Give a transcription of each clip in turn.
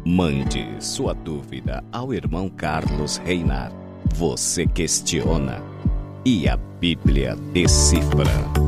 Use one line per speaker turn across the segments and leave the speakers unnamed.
Mande sua dúvida ao irmão Carlos Reinar. Você questiona e a Bíblia decifra.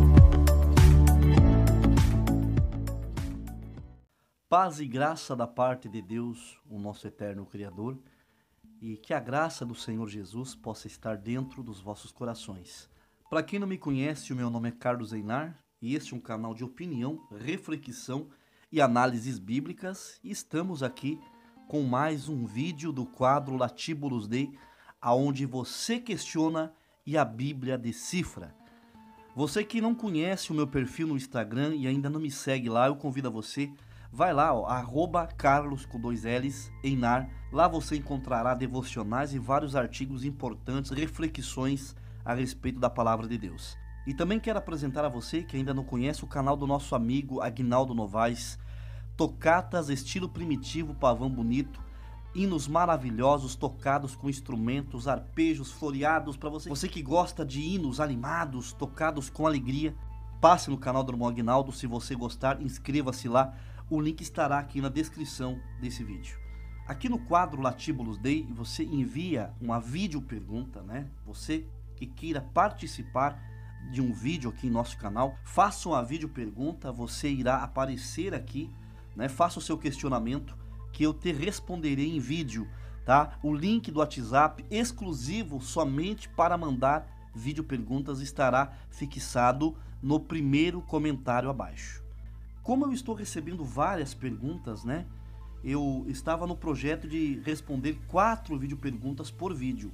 Paz e graça da parte de Deus, o nosso eterno Criador, e que a graça do Senhor Jesus possa estar dentro dos vossos corações. Para quem não me conhece, o meu nome é Carlos Reinar e este é um canal de opinião, reflexão e análises bíblicas, e estamos aqui com mais um vídeo do quadro Latíbulos Dei, aonde você questiona e a Bíblia decifra. Você que não conhece o meu perfil no Instagram e ainda não me segue lá, eu convido a você, vai lá, @Carlos com 2 L's, Reinar. Lá você encontrará devocionais e vários artigos importantes, reflexões a respeito da palavra de Deus. E também quero apresentar a você que ainda não conhece o canal do nosso amigo Aguinaldo Novaes, tocatas estilo primitivo, pavão bonito, hinos maravilhosos tocados com instrumentos, arpejos floreados para você. Você que gosta de hinos animados, tocados com alegria, passe no canal do irmão Aguinaldo. Se você gostar, inscreva-se lá. O link estará aqui na descrição desse vídeo. Aqui no quadro Latíbulos Dei, você envia uma vídeo pergunta, né? Você que queira participar de um vídeo aqui em nosso canal, faça uma vídeo pergunta, você irá aparecer aqui, né? Faça o seu questionamento que eu te responderei em vídeo, tá? O link do WhatsApp exclusivo somente para mandar vídeo perguntas estará fixado no primeiro comentário abaixo. Como eu estou recebendo várias perguntas, né? Eu estava no projeto de responder 4 vídeo perguntas por vídeo.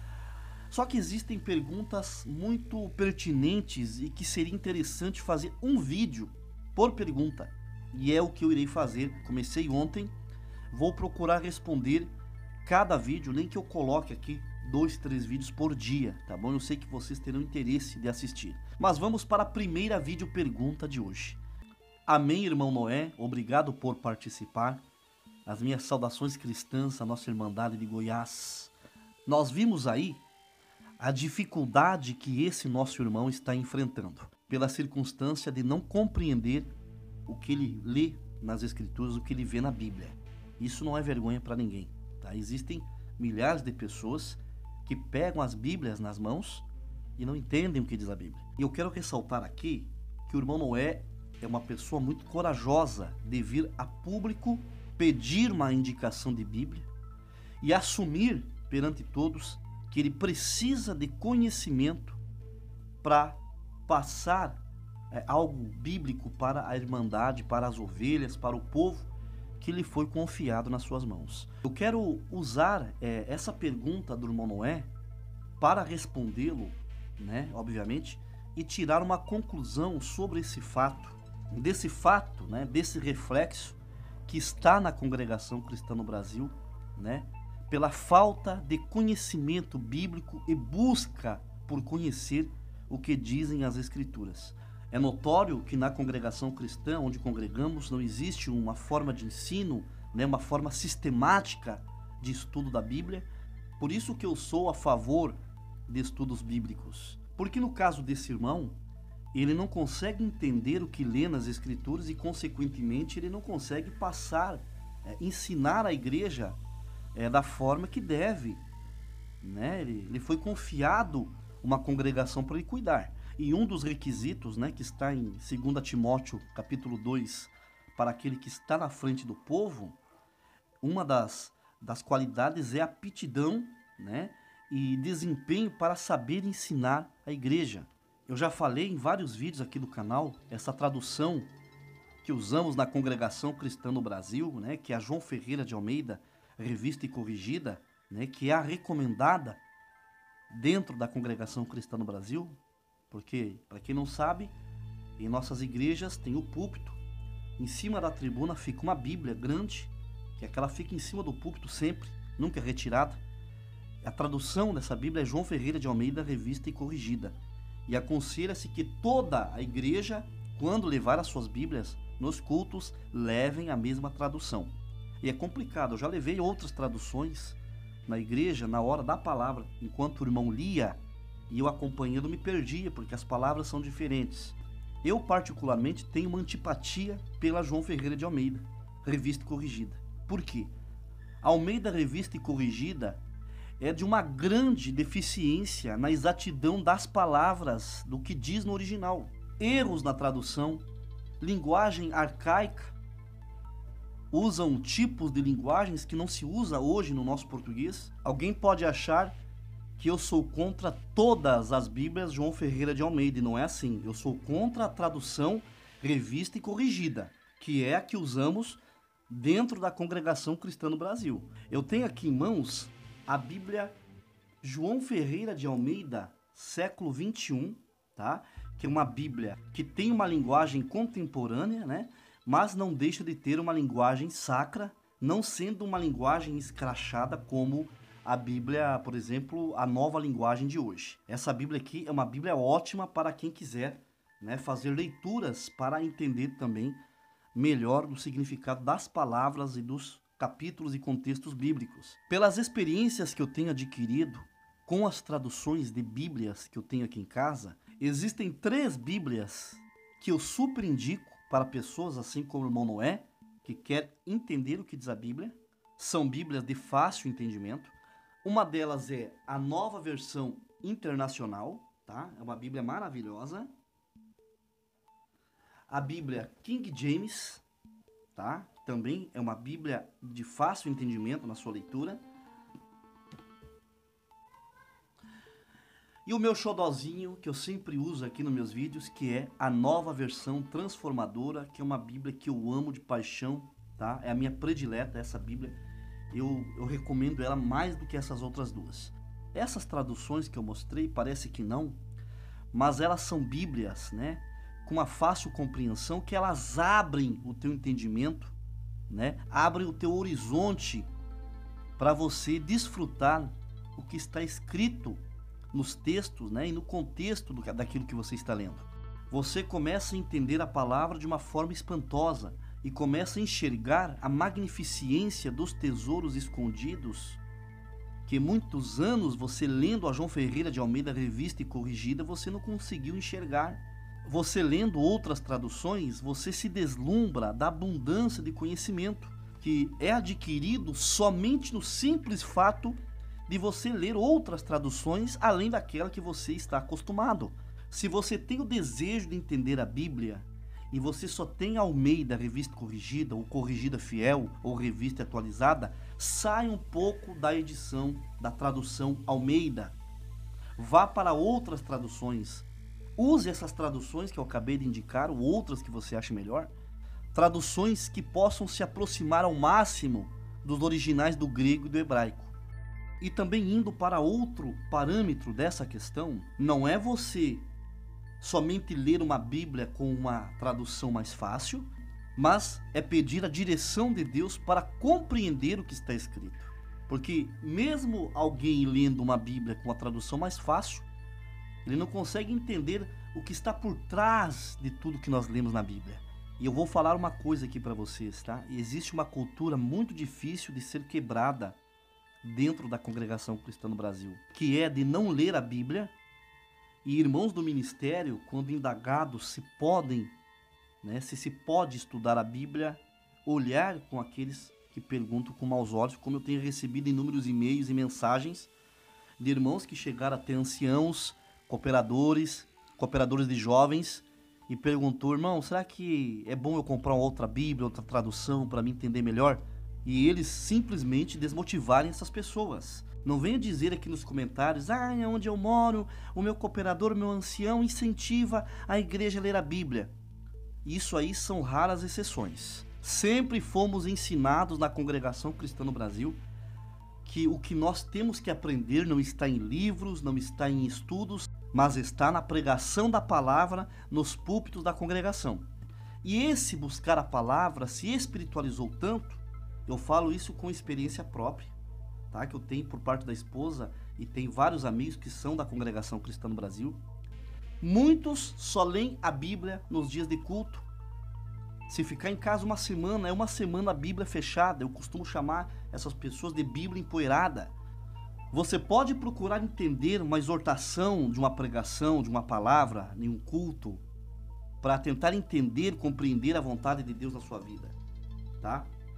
Só que existem perguntas muito pertinentes e que seria interessante fazer um vídeo por pergunta. E é o que eu irei fazer. Comecei ontem, vou procurar responder cada vídeo, nem que eu coloque aqui 2, 3 vídeos por dia, tá bom? Eu sei que vocês terão interesse de assistir. Mas vamos para a primeira vídeo pergunta de hoje. Amém, irmão Noé, obrigado por participar. As minhas saudações cristãs à nossa Irmandade de Goiás. Nós vimos aí a dificuldade que esse nosso irmão está enfrentando, pela circunstância de não compreender o que ele lê nas Escrituras, o que ele vê na Bíblia. Isso não é vergonha para ninguém, tá? Existem milhares de pessoas que pegam as Bíblias nas mãos e não entendem o que diz a Bíblia. E eu quero ressaltar aqui que o irmão Noé é uma pessoa muito corajosa de vir a público pedir uma indicação de Bíblia e assumir perante todos que ele precisa de conhecimento para passar algo bíblico para a Irmandade, para as ovelhas, para o povo que lhe foi confiado nas suas mãos. Eu quero usar essa pergunta do irmão Noé para respondê-lo, né, obviamente, e tirar uma conclusão sobre esse fato, né, desse reflexo que está na congregação cristã no Brasil, né, pela falta de conhecimento bíblico e busca por conhecer o que dizem as Escrituras. É notório que na congregação cristã, onde congregamos, não existe uma forma de ensino, né, uma forma sistemática de estudo da Bíblia. Por isso que eu sou a favor de estudos bíblicos. Porque no caso desse irmão, ele não consegue entender o que lê nas Escrituras e, consequentemente, ele não consegue passar, ensinar a igreja da forma que deve, né? Ele foi confiado uma congregação para ele cuidar. E um dos requisitos, né, que está em 2 Timóteo capítulo 2, para aquele que está na frente do povo, uma das qualidades é aptidão, né, e desempenho para saber ensinar a igreja. Eu já falei em vários vídeos aqui do canal, essa tradução que usamos na congregação cristã no Brasil, né, que é a João Ferreira de Almeida, revista e corrigida, né, que é a recomendada dentro da congregação cristã no Brasil, porque, para quem não sabe, em nossas igrejas tem o púlpito, em cima da tribuna fica uma Bíblia grande, que aquela fica em cima do púlpito sempre, nunca é retirada. A tradução dessa Bíblia é João Ferreira de Almeida, revista e corrigida. E aconselha-se que toda a igreja, quando levar as suas Bíblias nos cultos, levem a mesma tradução. E é complicado, eu já levei outras traduções na igreja, na hora da palavra, enquanto o irmão lia, e eu acompanhando me perdia, porque as palavras são diferentes. Eu particularmente tenho uma antipatia pela João Ferreira de Almeida, revista e corrigida. Por quê? Almeida Revista e Corrigida é de uma grande deficiência na exatidão das palavras do que diz no original. Erros na tradução, linguagem arcaica, usam tipos de linguagens que não se usa hoje no nosso português. Alguém pode achar que eu sou contra todas as Bíblias João Ferreira de Almeida, e não é assim. Eu sou contra a tradução Revista e Corrigida, que é a que usamos dentro da Congregação Cristã no Brasil. Eu tenho aqui em mãos a Bíblia João Ferreira de Almeida, século 21, tá? Que é uma Bíblia que tem uma linguagem contemporânea, né? Mas não deixa de ter uma linguagem sacra, não sendo uma linguagem escrachada como a Bíblia, por exemplo, a nova linguagem de hoje. Essa Bíblia aqui é uma Bíblia ótima para quem quiser, né, fazer leituras para entender também melhor o significado das palavras e dos capítulos e contextos bíblicos. Pelas experiências que eu tenho adquirido com as traduções de Bíblias que eu tenho aqui em casa, existem 3 Bíblias que eu super indico para pessoas assim como o irmão Noé, que quer entender o que diz a Bíblia. São Bíblias de fácil entendimento. Uma delas é a Nova Versão Internacional, tá? É uma Bíblia maravilhosa. A Bíblia King James, tá? Também é uma Bíblia de fácil entendimento na sua leitura. E o meu xodozinho, que eu sempre uso aqui nos meus vídeos, que é a Nova Versão Transformadora, que é uma Bíblia que eu amo de paixão, tá? É a minha predileta, essa Bíblia. Eu recomendo ela mais do que essas outras 2. Essas traduções que eu mostrei, parece que não, mas elas são Bíblias, né? Com uma fácil compreensão, que elas abrem o teu entendimento, né? Abrem o teu horizonte para você desfrutar o que está escrito nos textos, né? E no contexto daquilo que você está lendo. Você começa a entender a palavra de uma forma espantosa e começa a enxergar a magnificência dos tesouros escondidos que muitos anos você lendo a João Ferreira de Almeida Revista e Corrigida, você não conseguiu enxergar. Você lendo outras traduções, você se deslumbra da abundância de conhecimento que é adquirido somente no simples fato de você ler outras traduções além daquela que você está acostumado. Se você tem o desejo de entender a Bíblia e você só tem Almeida Revista Corrigida, ou Corrigida Fiel, ou Revista Atualizada, sai um pouco da edição, da tradução Almeida. Vá para outras traduções. Use essas traduções que eu acabei de indicar, ou outras que você ache melhor. Traduções que possam se aproximar ao máximo dos originais do grego e do hebraico. E também indo para outro parâmetro dessa questão, não é você somente ler uma Bíblia com uma tradução mais fácil, mas é pedir a direção de Deus para compreender o que está escrito. Porque mesmo alguém lendo uma Bíblia com a tradução mais fácil, ele não consegue entender o que está por trás de tudo que nós lemos na Bíblia. E eu vou falar uma coisa aqui para vocês, tá? Existe uma cultura muito difícil de ser quebrada dentro da Congregação Cristã no Brasil, que é de não ler a Bíblia. E irmãos do ministério, quando indagados se podem, né, se pode estudar a Bíblia, olhar com aqueles que perguntam com maus olhos, como eu tenho recebido inúmeros e-mails e mensagens de irmãos que chegaram até anciãos, cooperadores de jovens, e perguntou: irmão, será que é bom eu comprar uma outra Bíblia, outra tradução para me entender melhor? E eles simplesmente desmotivarem essas pessoas. Não venha dizer aqui nos comentários: onde eu moro, o meu cooperador, o meu ancião incentiva a igreja a ler a Bíblia. Isso aí são raras exceções. Sempre fomos ensinados na Congregação Cristã no Brasil que o que nós temos que aprender não está em livros, não está em estudos, mas está na pregação da palavra nos púlpitos da congregação. E esse buscar a palavra se espiritualizou tanto, eu falo isso com experiência própria, tá? Que eu tenho por parte da esposa e tem vários amigos que são da Congregação Cristã no Brasil. Muitos só leem a Bíblia nos dias de culto. Se ficar em casa uma semana, é uma semana a Bíblia fechada. Eu costumo chamar essas pessoas de Bíblia empoeirada. Você pode procurar entender uma exortação de uma pregação, de uma palavra, em um culto, para tentar entender, compreender a vontade de Deus na sua vida, tá?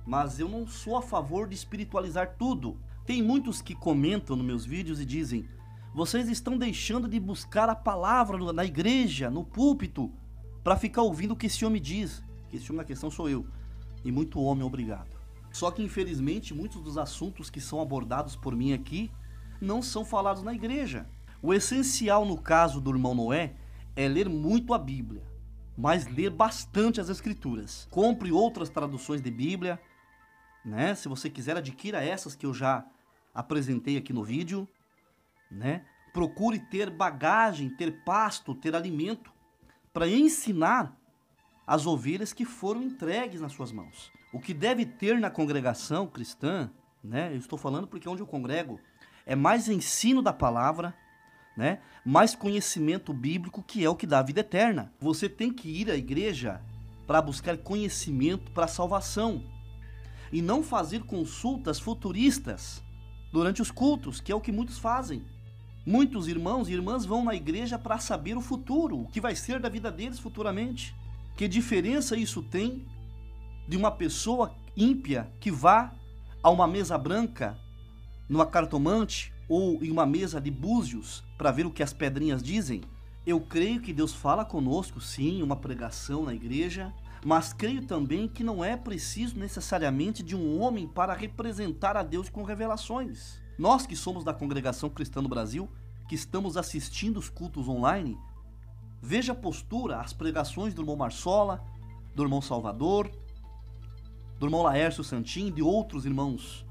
mas eu não sou a favor de espiritualizar tudo. Tem muitos que comentam nos meus vídeos e dizem: vocês estão deixando de buscar a palavra na igreja, no púlpito, para ficar ouvindo o que esse homem diz. Que esse homem na questão sou eu. E muito homem, obrigado. Só que infelizmente muitos dos assuntos que são abordados por mim aqui não são falados na igreja. O essencial no caso do irmão Noé é ler muito a Bíblia, mas ler bastante as Escrituras. Compre outras traduções de Bíblia, né? Se você quiser, adquira essas que eu já apresentei aqui no vídeo, né? Procure ter bagagem, ter pasto, ter alimento para ensinar as ovelhas que foram entregues nas suas mãos. O que deve ter na congregação cristã, né? Eu estou falando porque onde eu congrego é mais ensino da palavra, né? Mais conhecimento bíblico, que é o que dá a vida eterna. Você tem que ir à igreja para buscar conhecimento para a salvação e não fazer consultas futuristas durante os cultos, que é o que muitos fazem. Muitos irmãos e irmãs vão na igreja para saber o futuro, o que vai ser da vida deles futuramente. Que diferença isso tem de uma pessoa ímpia que vá a uma mesa branca, numa cartomante ou em uma mesa de búzios para ver o que as pedrinhas dizem? Eu creio que Deus fala conosco, sim, uma pregação na igreja, mas creio também que não é preciso necessariamente de um homem para representar a Deus com revelações. Nós que somos da Congregação Cristã do Brasil, que estamos assistindo os cultos online, veja a postura, as pregações do irmão Marsola, do irmão Salvador, do irmão Laércio Santin, de outros irmãos.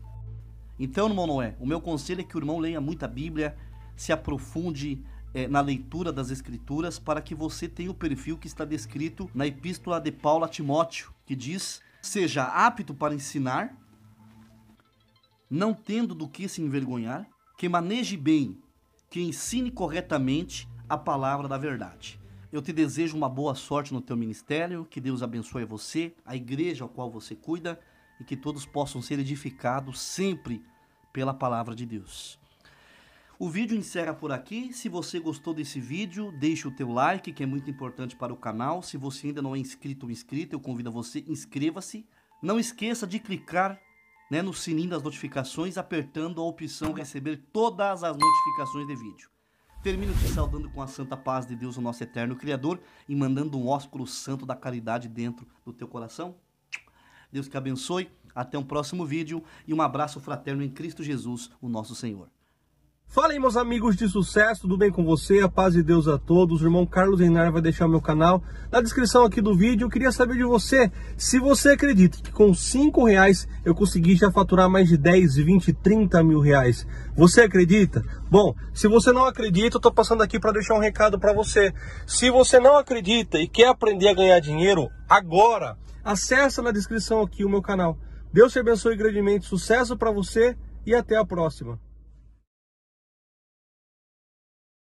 Então, irmão Noé, o meu conselho é que o irmão leia muita Bíblia, se aprofunde na leitura das Escrituras, para que você tenha o perfil que está descrito na Epístola de Paulo a Timóteo, que diz: seja apto para ensinar, não tendo do que se envergonhar, que maneje bem, que ensine corretamente a palavra da verdade. Eu te desejo uma boa sorte no teu ministério, que Deus abençoe você, a igreja ao qual você cuida, e que todos possam ser edificados sempre pela palavra de Deus. O vídeo encerra por aqui. Se você gostou desse vídeo, deixe o teu like, que é muito importante para o canal. Se você ainda não é inscrito ou inscrita, eu convido a você, inscreva-se. Não esqueça de clicar, né, no sininho das notificações, apertando a opção receber todas as notificações de vídeo. Termino te saudando com a santa paz de Deus, o nosso eterno Criador, e mandando um ósculo santo da caridade dentro do teu coração. Deus te abençoe, até um próximo vídeo e um abraço fraterno em Cristo Jesus, o nosso Senhor.
Fala aí, meus amigos de sucesso, tudo bem com você? A paz de Deus a todos. O irmão Carlos Reinar vai deixar meu canal na descrição aqui do vídeo. Eu queria saber de você, se você acredita que com R$5 eu consegui já faturar mais de 10, 20, 30 mil reais. Você acredita? Bom, se você não acredita, eu tô passando aqui para deixar um recado para você. Se você não acredita e quer aprender a ganhar dinheiro agora, acessa na descrição aqui o meu canal. Deus te abençoe grandemente, sucesso para você e até a próxima.